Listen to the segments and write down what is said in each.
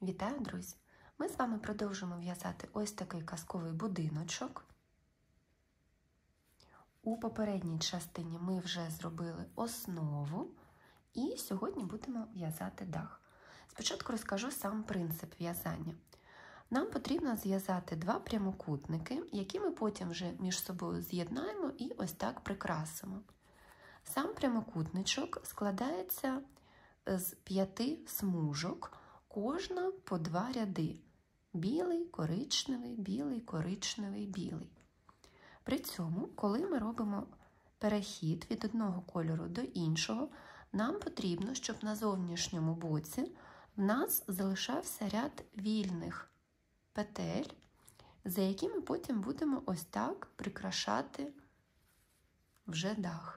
Вітаю, друзі! Ми з вами продовжимо в'язати ось такий казковий будиночок. У попередній частині ми вже зробили основу і сьогодні будемо в'язати дах. Спочатку розкажу сам принцип в'язання. Нам потрібно зв'язати два прямокутники, які ми потім вже між собою з'єднаємо і ось так прикрасимо. Сам прямокутничок складається з 5 смужок, кожна по 2 ряди. Білий, коричневий, білий, коричневий, білий. При цьому, коли ми робимо перехід від одного кольору до іншого, нам потрібно, щоб на зовнішньому боці в нас залишався ряд вільних петель, за якими потім будемо ось так прикрашати вже дах.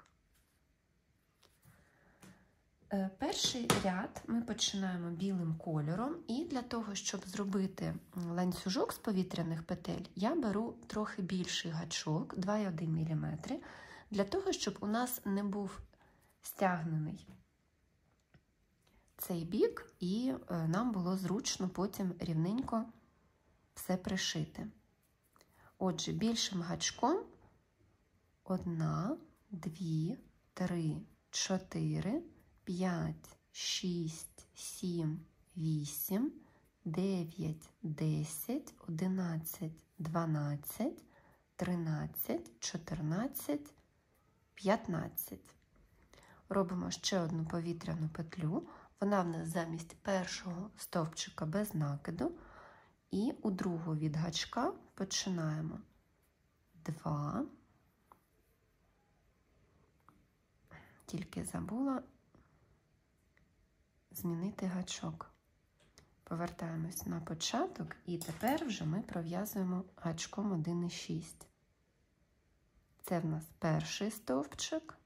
Перший ряд ми починаємо білим кольором, і для того, щоб зробити ланцюжок з повітряних петель, я беру трохи більший гачок, 2,1 мм, для того, щоб у нас не був стягнений цей бік, і нам було зручно потім рівненько все пришити. Отже, більшим гачком 1, 2, 3, 4, 5, 6, 7, 8, 9, 10, 11, 12, 13, 14, 15. Робимо ще одну повітряну петлю. Вона в нас замість першого стовпчика без накиду. І у другу від гачка починаємо 2. Тільки забула змінити гачок. Повертаємось на початок, і тепер вже ми пров'язуємо гачком 1,6. Це в нас перший стовпчик,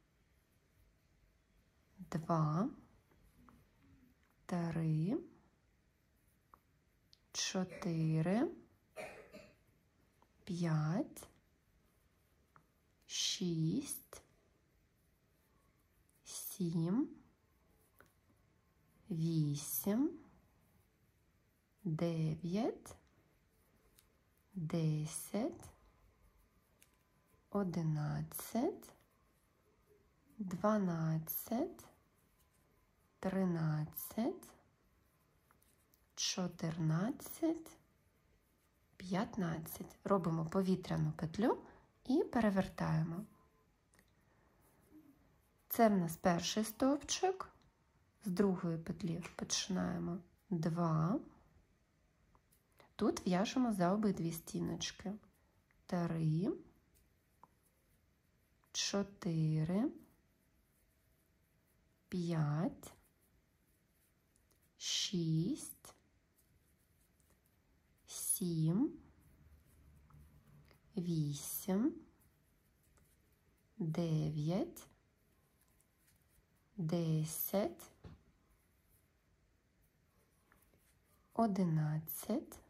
2, 3, 4, 5, 6, 7, 8, 9, 10, 11, 12, 13, 14, 15. Робимо повітряну петлю і перевертаємо. Це в нас перший стовпчик. З другої петлі починаємо 2. Тут в'яжемо за обидві стіночки. 3, 4, 5, 6, 7, 8, 9, 10, 11,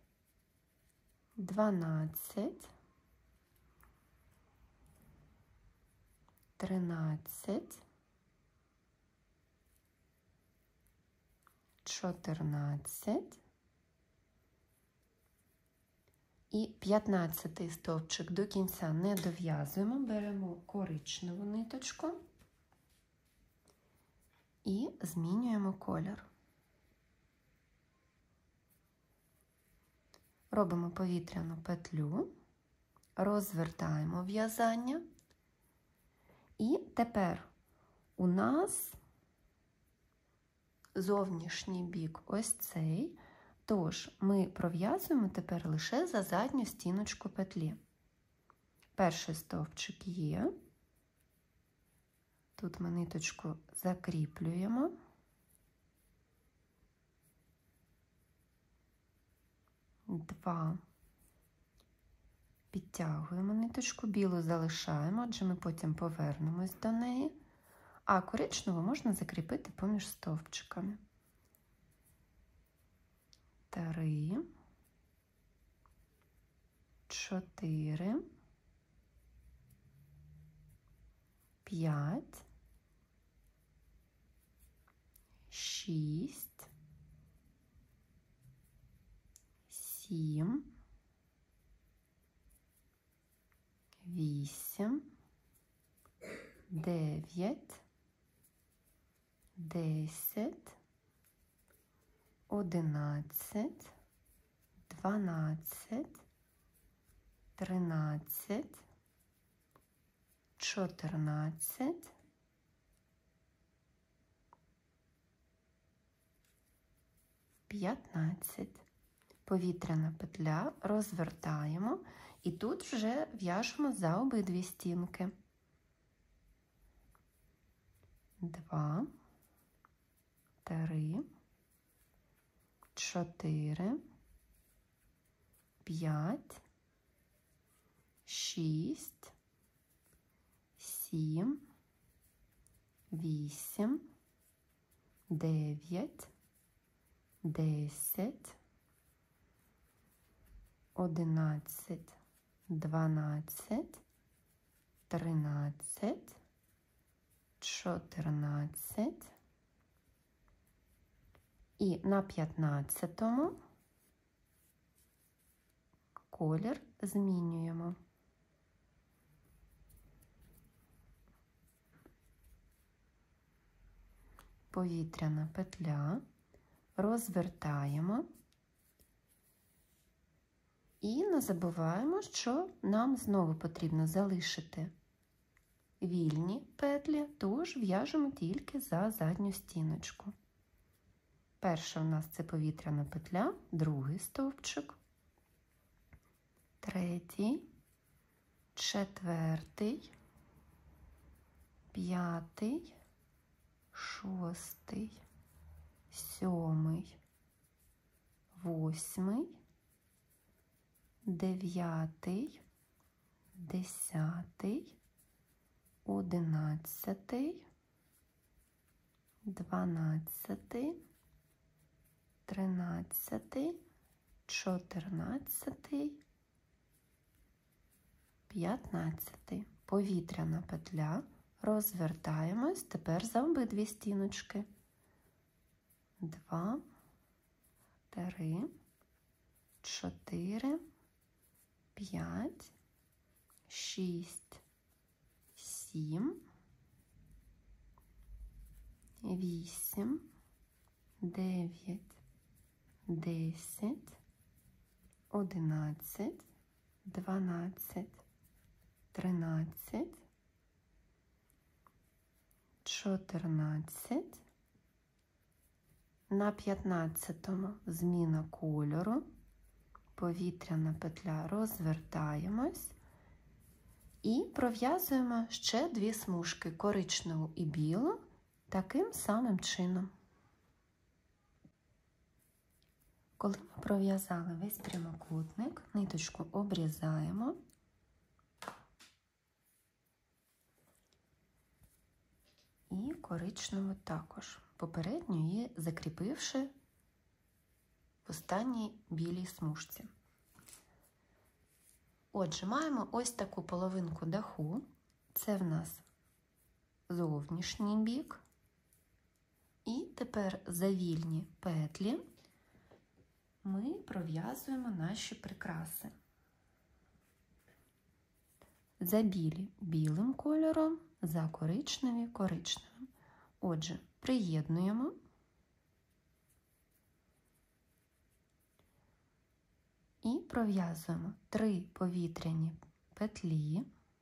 12, 13, 14 і 15 стовпчик до кінця не дов'язуємо, беремо коричневу ниточку і змінюємо колір. Робимо повітряну петлю, розвертаємо в'язання. І тепер у нас зовнішній бік ось цей, тож ми пров'язуємо тепер лише за задню стіночку петлі. Перший стовпчик є. Тут ми ниточку закріплюємо. Два. Підтягуємо ниточку, білу залишаємо, адже ми потім повернемось до неї, а коричневу можна закріпити поміж стовпчиками. 3, 4, 5, 6, 7, 8, 9, 10, 11, 12, 13, 14, 15. Повітряна петля, розвертаємо і тут вже в'яжемо за обидві стінки. 2, 3, 4, 5, 6, 7, 8, 9, 10, 11, 12, 13, 14 і на 15-му колір змінюємо. Повітряна петля, розвертаємо і не забуваємо, що нам знову потрібно залишити вільні петлі, тож в'яжемо тільки за задню стіночку. Перша у нас це повітряна петля, другий стовпчик, третій, четвертий, п'ятий, шостий, сьомий, восьмий, дев'ятий, 10, 11, 12, 13, 14, 15. Повітряна петля, розвертаємось тепер за обидві стіночки. 2, 3, 4, 5, 6, 7, 8, 9, 10, 11, 12, 13, 14. На 15-му зміна кольору. Повітряна петля, розвертаємось і пров'язуємо ще дві смужки коричневу і білу таким самим чином. Коли ми пров'язали весь прямокутник, ниточку обрізаємо і коричневу також, попередньо її закріпивши в останній білій смужці. Отже, маємо ось таку половинку даху. Це в нас зовнішній бік. І тепер за вільні петлі ми пров'язуємо наші прикраси. За білі білим кольором, за коричневі коричневим. Отже, приєднуємо. І пров'язуємо 3 повітряні петлі,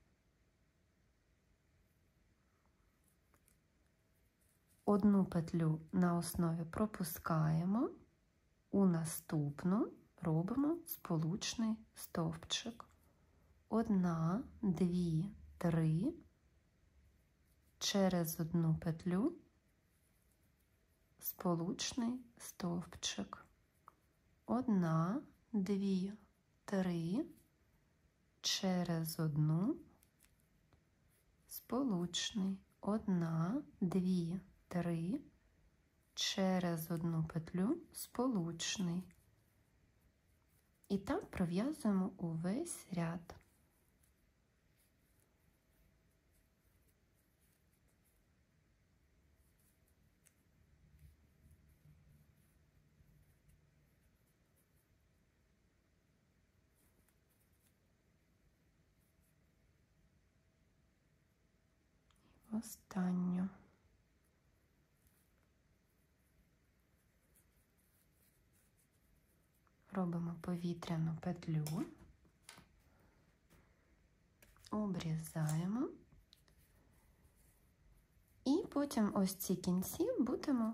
одну петлю на основі пропускаємо, у наступну робимо сполучний стовпчик. 1, 2, 3, через одну петлю сполучний стовпчик. 1, 2, 3, через одну сполучний. 1, 2, 3, через одну петлю сполучний. І так пров'язуємо увесь ряд. останню. Робимо повітряну петлю, обрізаємо. І потім ось ці кінці будемо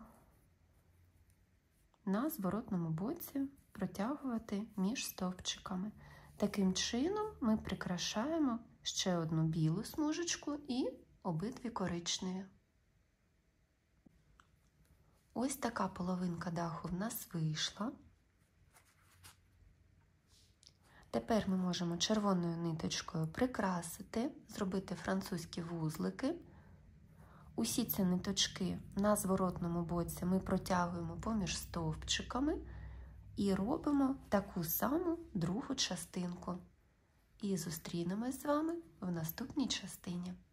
на зворотному боці протягувати між стовпчиками. Таким чином ми прикрашаємо ще одну білу смужечку і обидві коричневі. Ось така половинка даху в нас вийшла. Тепер ми можемо червоною ниточкою прикрасити, зробити французькі вузлики. Усі ці ниточки на зворотному боці ми протягуємо поміж стовпчиками і робимо таку саму другу частинку. І зустрінемось з вами в наступній частині.